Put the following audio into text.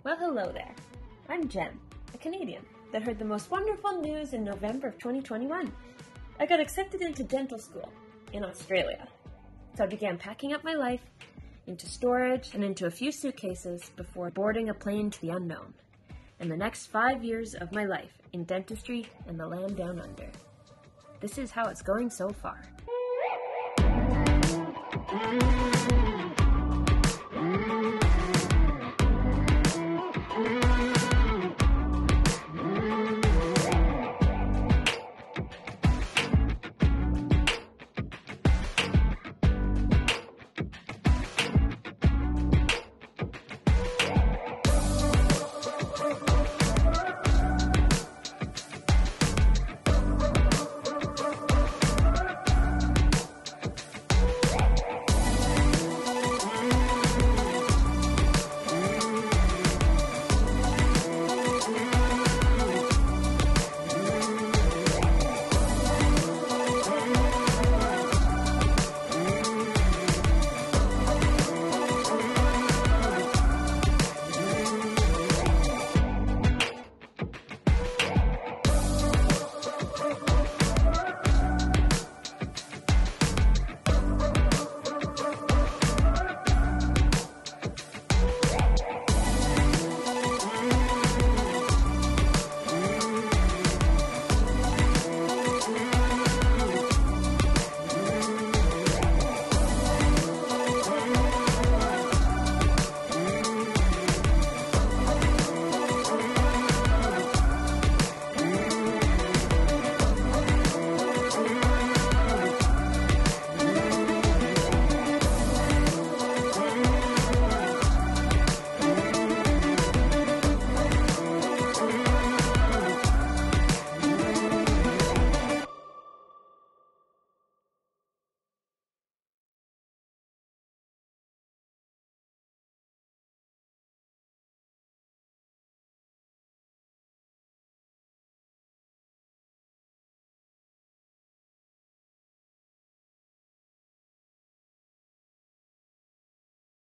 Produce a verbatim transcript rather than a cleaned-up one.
Well, hello there. I'm Jen, a Canadian that heard the most wonderful news in November of twenty twenty-one. I got accepted into dental school in Australia. So I began packing up my life into storage and into a few suitcases before boarding a plane to the unknown, and the next five years of my life in dentistry and the land down under. This is how it's going so far.